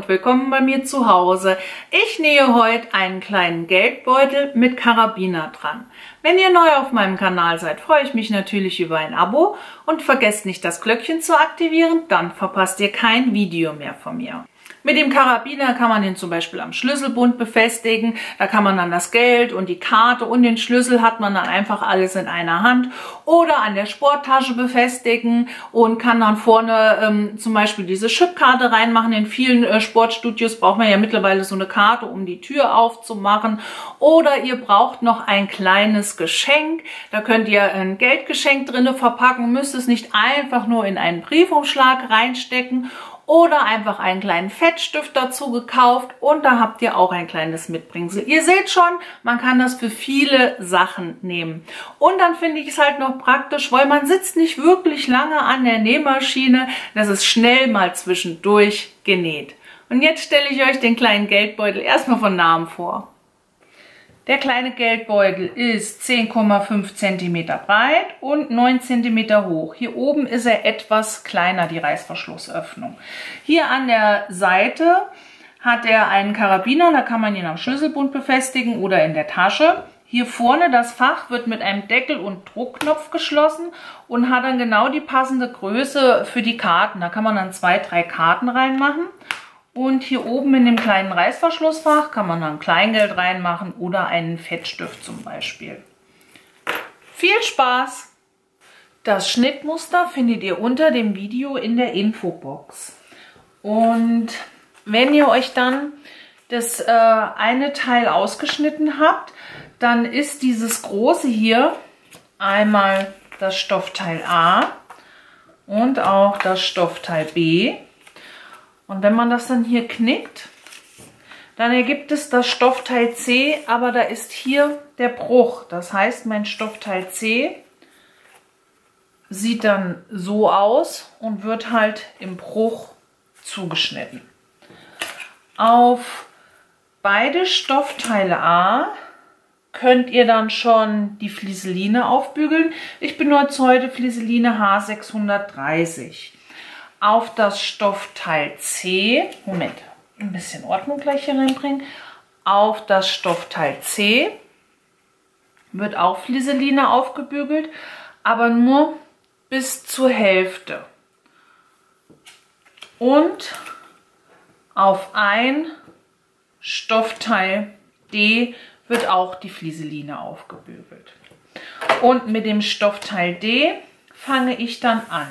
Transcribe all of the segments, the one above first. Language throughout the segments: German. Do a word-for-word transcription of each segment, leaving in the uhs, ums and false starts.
und willkommen bei mir zu Hause. Ich nähe heute einen kleinen Geldbeutel mit Karabiner dran. Wenn ihr neu auf meinem Kanal seid, freue ich mich natürlich über ein Abo und vergesst nicht das Glöckchen zu aktivieren, dann verpasst ihr kein Video mehr von mir. Mit dem Karabiner kann man den zum Beispiel am Schlüsselbund befestigen. Da kann man dann das Geld und die Karte und den Schlüssel hat man dann einfach alles in einer Hand. Oder an der Sporttasche befestigen und kann dann vorne ähm, zum Beispiel diese Chipkarte reinmachen. In vielen äh, Sportstudios braucht man ja mittlerweile so eine Karte, um die Tür aufzumachen. Oder ihr braucht noch ein kleines Geschenk. Da könnt ihr ein Geldgeschenk drinne verpacken, müsst es nicht einfach nur in einen Briefumschlag reinstecken. Oder einfach einen kleinen Fettstift dazu gekauft und da habt ihr auch ein kleines Mitbringsel. Ihr seht schon, man kann das für viele Sachen nehmen. Und dann finde ich es halt noch praktisch, weil man sitzt nicht wirklich lange an der Nähmaschine. Das ist schnell mal zwischendurch genäht. Und jetzt stelle ich euch den kleinen Geldbeutel erstmal von Namen vor. Der kleine Geldbeutel ist zehn Komma fünf Zentimeter breit und neun Zentimeter hoch. Hier oben ist er etwas kleiner, die Reißverschlussöffnung. Hier an der Seite hat er einen Karabiner, da kann man ihn am Schlüsselbund befestigen oder in der Tasche. Hier vorne das Fach wird mit einem Deckel und Druckknopf geschlossen und hat dann genau die passende Größe für die Karten. Da kann man dann zwei, drei Karten reinmachen. Und hier oben in dem kleinen Reißverschlussfach kann man dann Kleingeld reinmachen oder einen Fettstift zum Beispiel. Viel Spaß! Das Schnittmuster findet ihr unter dem Video in der Infobox. Und wenn ihr euch dann das äh, eine Teil ausgeschnitten habt, dann ist dieses große hier einmal das Stoffteil A und auch das Stoffteil B. Und wenn man das dann hier knickt, dann ergibt es das Stoffteil C, aber da ist hier der Bruch. Das heißt, mein Stoffteil C sieht dann so aus und wird halt im Bruch zugeschnitten. Auf beide Stoffteile A könnt ihr dann schon die Flieseline aufbügeln. Ich benutze heute Flieseline H sechshundertdreißig. Auf das Stoffteil C, Moment, ein bisschen Ordnung gleich hier reinbringen. Auf das Stoffteil C wird auch Flieseline aufgebügelt, aber nur bis zur Hälfte. Und auf ein Stoffteil D wird auch die Flieseline aufgebügelt. Und mit dem Stoffteil D fange ich dann an.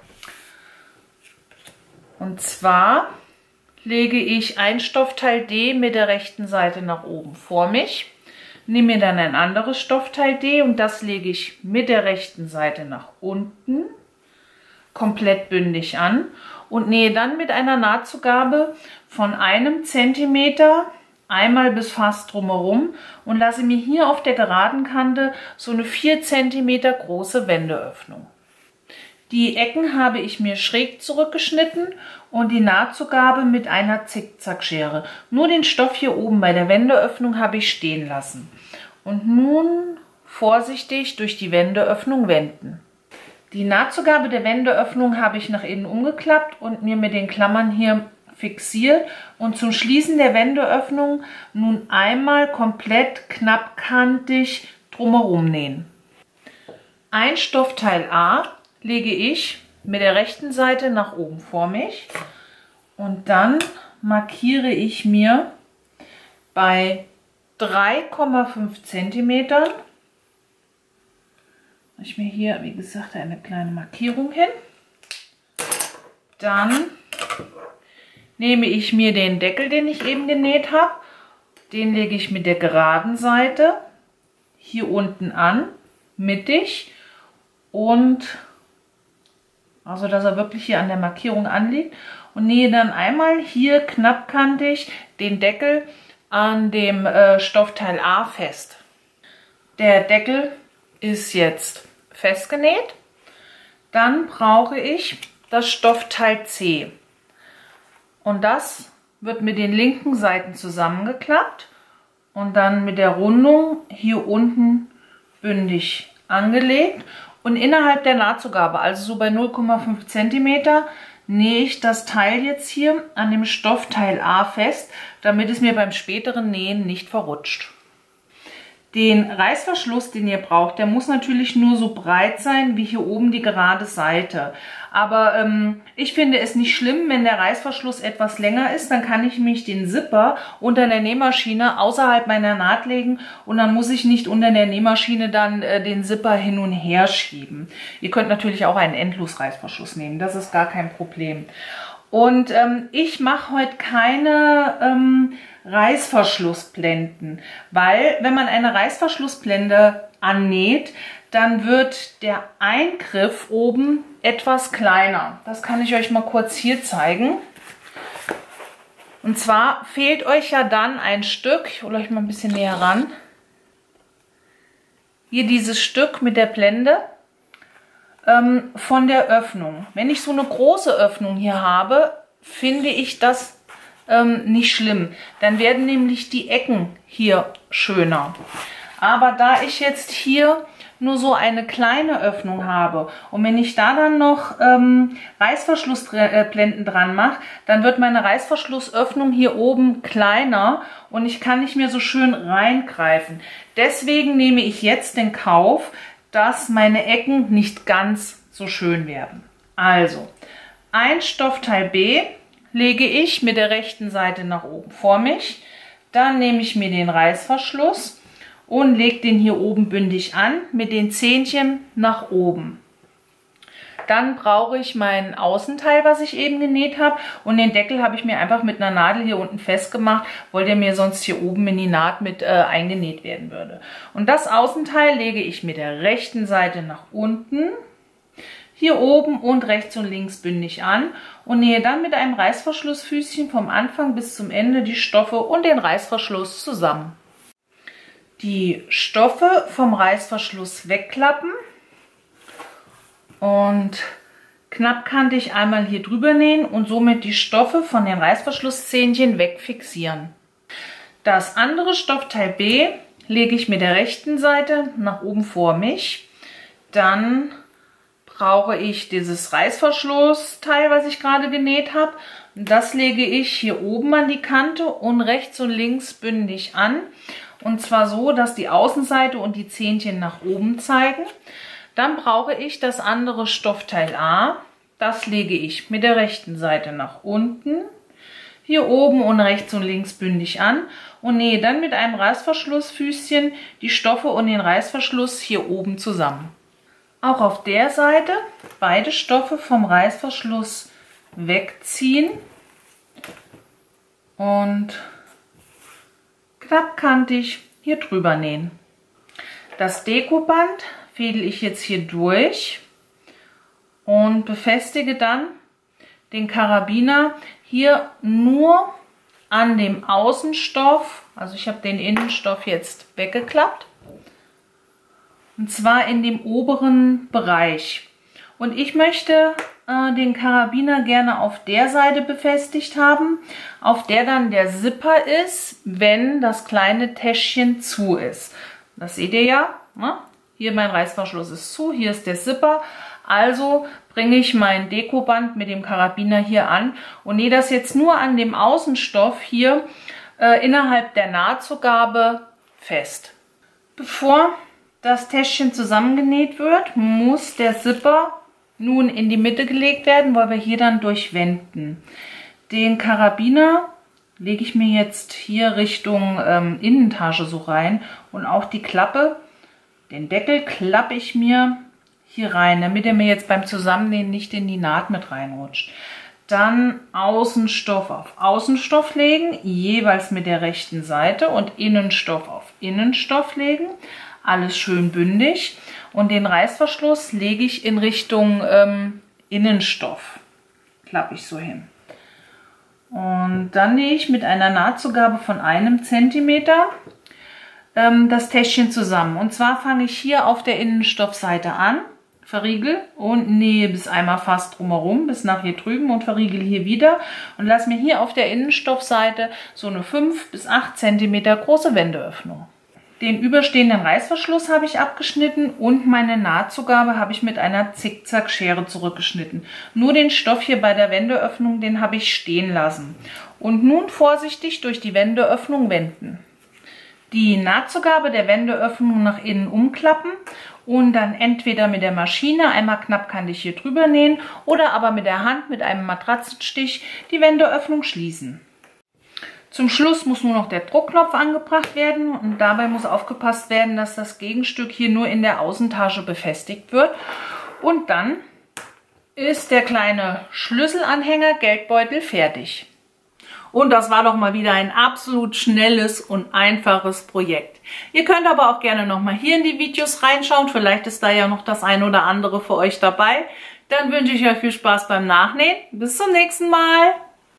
Und zwar lege ich ein Stoffteil D mit der rechten Seite nach oben vor mich, nehme mir dann ein anderes Stoffteil D und das lege ich mit der rechten Seite nach unten, komplett bündig an und nähe dann mit einer Nahtzugabe von einem Zentimeter einmal bis fast drumherum und lasse mir hier auf der geraden Kante so eine vier Zentimeter große Wendeöffnung. Die Ecken habe ich mir schräg zurückgeschnitten und die Nahtzugabe mit einer Zickzackschere. Nur den Stoff hier oben bei der Wendeöffnung habe ich stehen lassen. Und nun vorsichtig durch die Wendeöffnung wenden. Die Nahtzugabe der Wendeöffnung habe ich nach innen umgeklappt und mir mit den Klammern hier fixiert. Und zum Schließen der Wendeöffnung nun einmal komplett knappkantig drumherum nähen. Ein Stoffteil A lege ich mit der rechten Seite nach oben vor mich und dann markiere ich mir bei drei Komma fünf Zentimetern, ich mir hier, wie gesagt, eine kleine Markierung hin. Dann nehme ich mir den Deckel, den ich eben genäht habe, den lege ich mit der geraden Seite hier unten an, mittig und also, dass er wirklich hier an der Markierung anliegt und nähe dann einmal hier knappkantig den Deckel an dem äh, Stoffteil A fest. Der Deckel ist jetzt festgenäht. Dann brauche ich das Stoffteil C. Und das wird mit den linken Seiten zusammengeklappt und dann mit der Rundung hier unten bündig angelegt. Und innerhalb der Nahtzugabe, also so bei null Komma fünf Zentimeter, nähe ich das Teil jetzt hier an dem Stoffteil A fest, damit es mir beim späteren Nähen nicht verrutscht. Den Reißverschluss, den ihr braucht, der muss natürlich nur so breit sein wie hier oben die gerade Seite. Aber ähm, ich finde es nicht schlimm, wenn der Reißverschluss etwas länger ist, dann kann ich mich den Zipper unter der Nähmaschine außerhalb meiner Naht legen und dann muss ich nicht unter der Nähmaschine dann äh, den Zipper hin und her schieben. Ihr könnt natürlich auch einen Endlosreißverschluss nehmen, das ist gar kein Problem. Und ähm, ich mache heute keine ähm, Reißverschlussblenden, weil wenn man eine Reißverschlussblende annäht, dann wird der Eingriff oben etwas kleiner. Das kann ich euch mal kurz hier zeigen. Und zwar fehlt euch ja dann ein Stück, ich hole euch mal ein bisschen näher ran, hier dieses Stück mit der Blende ähm, von der Öffnung. Wenn ich so eine große Öffnung hier habe, finde ich das ähm, nicht schlimm. Dann werden nämlich die Ecken hier schöner. Aber da ich jetzt hier nur so eine kleine Öffnung habe und wenn ich da dann noch ähm, Reißverschlussblenden dran mache, dann wird meine Reißverschlussöffnung hier oben kleiner und ich kann nicht mehr so schön reingreifen. Deswegen nehme ich jetzt den Kauf, dass meine Ecken nicht ganz so schön werden. Also, ein Stoffteil B lege ich mit der rechten Seite nach oben vor mich. Dann nehme ich mir den Reißverschluss und lege den hier oben bündig an mit den Zähnchen nach oben. Dann brauche ich mein Außenteil, was ich eben genäht habe, und den Deckel habe ich mir einfach mit einer Nadel hier unten festgemacht, weil der mir sonst hier oben in die Naht mit äh, eingenäht werden würde. Und das Außenteil lege ich mit der rechten Seite nach unten, hier oben und rechts und links bündig an und nähe dann mit einem Reißverschlussfüßchen vom Anfang bis zum Ende die Stoffe und den Reißverschluss zusammen. Die Stoffe vom Reißverschluss wegklappen und knappkantig einmal hier drüber nähen und somit die Stoffe von den Reißverschlusszähnchen wegfixieren. Das andere Stoffteil B lege ich mit der rechten Seite nach oben vor mich. Dann brauche ich dieses Reißverschlussteil, was ich gerade genäht habe. Das lege ich hier oben an die Kante und rechts und links bündig an. Und zwar so, dass die Außenseite und die Zähnchen nach oben zeigen. Dann brauche ich das andere Stoffteil A. Das lege ich mit der rechten Seite nach unten, hier oben und rechts und links bündig an und nähe dann mit einem Reißverschlussfüßchen die Stoffe und den Reißverschluss hier oben zusammen. Auch auf der Seite beide Stoffe vom Reißverschluss wegziehen und knappkantig hier drüber nähen. Das Dekoband fädel ich jetzt hier durch und befestige dann den Karabiner hier nur an dem Außenstoff. Also ich habe den Innenstoff jetzt weggeklappt. Und zwar in dem oberen Bereich. Und ich möchte äh, den Karabiner gerne auf der Seite befestigt haben, auf der dann der Zipper ist, wenn das kleine Täschchen zu ist. Das seht ihr ja. Ne? Hier mein Reißverschluss ist zu, hier ist der Zipper. Also bringe ich mein Dekoband mit dem Karabiner hier an und nähe das jetzt nur an dem Außenstoff hier äh, innerhalb der Nahtzugabe fest. Bevor das Täschchen zusammengenäht wird, muss der Zipper nun in die Mitte gelegt werden, weil wir hier dann durchwenden. Den Karabiner lege ich mir jetzt hier Richtung ähm, Innentasche so rein und auch die Klappe, den Deckel klappe ich mir hier rein, damit er mir jetzt beim Zusammennähen nicht in die Naht mit reinrutscht. Dann Außenstoff auf Außenstoff legen, jeweils mit der rechten Seite und Innenstoff auf Innenstoff legen. Alles schön bündig. Und den Reißverschluss lege ich in Richtung ähm, Innenstoff. Klappe ich so hin. Und dann nähe ich mit einer Nahtzugabe von einem Zentimeter ähm, das Täschchen zusammen. Und zwar fange ich hier auf der Innenstoffseite an, verriegel und nähe bis einmal fast drumherum, bis nach hier drüben und verriegel hier wieder. Und lasse mir hier auf der Innenstoffseite so eine fünf bis acht Zentimeter große Wendeöffnung. Den überstehenden Reißverschluss habe ich abgeschnitten und meine Nahtzugabe habe ich mit einer Zickzackschere zurückgeschnitten. Nur den Stoff hier bei der Wendeöffnung, den habe ich stehen lassen. Und nun vorsichtig durch die Wendeöffnung wenden. Die Nahtzugabe der Wendeöffnung nach innen umklappen und dann entweder mit der Maschine einmal knappkantig hier drüber nähen oder aber mit der Hand mit einem Matratzenstich die Wendeöffnung schließen. Zum Schluss muss nur noch der Druckknopf angebracht werden und dabei muss aufgepasst werden, dass das Gegenstück hier nur in der Außentasche befestigt wird. Und dann ist der kleine Schlüsselanhänger Geldbeutel fertig. Und das war doch mal wieder ein absolut schnelles und einfaches Projekt. Ihr könnt aber auch gerne noch mal hier in die Videos reinschauen. Vielleicht ist da ja noch das ein oder andere für euch dabei. Dann wünsche ich euch viel Spaß beim Nachnähen. Bis zum nächsten Mal.